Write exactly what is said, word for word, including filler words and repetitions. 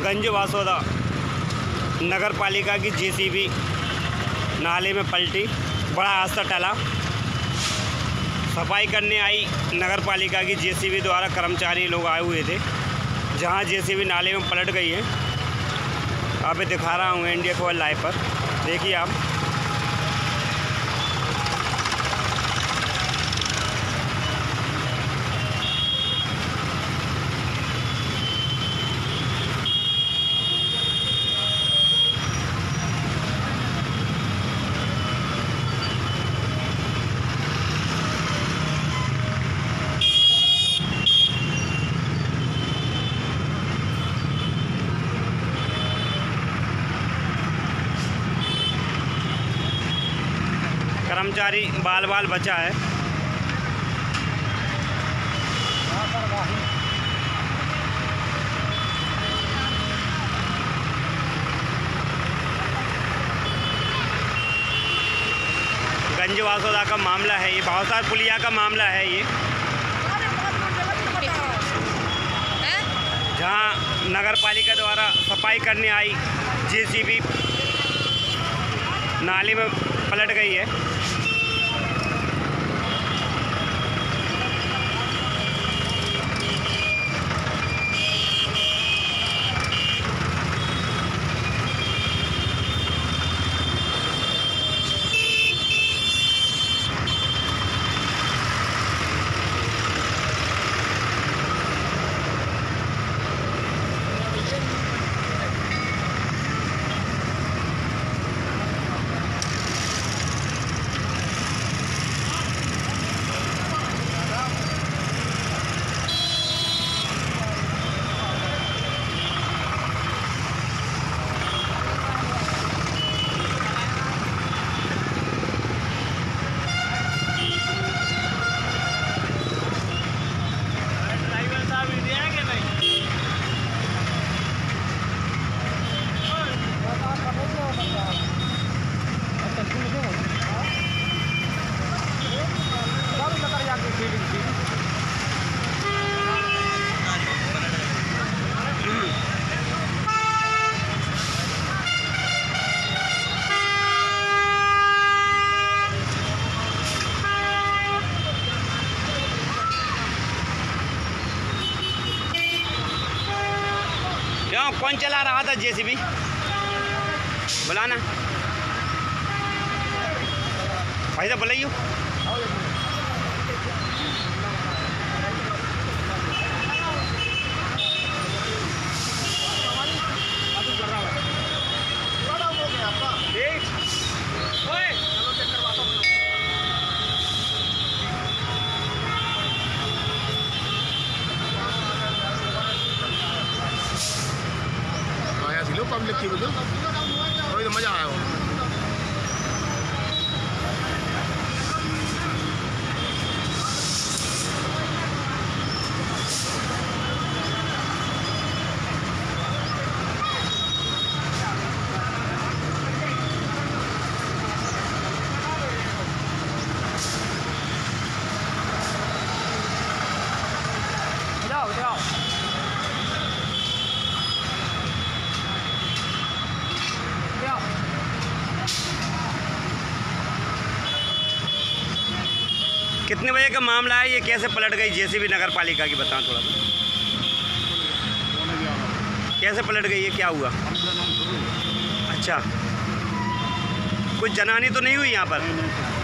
गंज वासोदा नगर पालिका की जेसीबी नाले में पलटी, बड़ा हादसा टला। सफाई करने आई नगर पालिका की जेसीबी द्वारा कर्मचारी लोग आए हुए थे, जहां जेसीबी नाले में पलट गई है। आप दिखा रहा हूँ इंडिया खबर लाइव पर, देखिए आप। कर्मचारी बाल बाल बचा है। गंज वासोदा का मामला है ये, भावसार पुलिया का मामला है ये, जहां नगर पालिका द्वारा सफाई करने आई जेसीबी नाले में पलट गई है। कौन चला रहा था जेसीबी? बुलाना भाई साहब, बुलाइयो। पब्लिक की वजह तो मज़ा आया हो। जाओ जाओ कितने बजे का मामला है ये? कैसे पलट गई जेसीबी नगर पालिका की, बताओ थोड़ा सा। कैसे पलट गई है, क्या हुआ? अच्छा, कुछ जनहानि तो नहीं हुई यहाँ पर?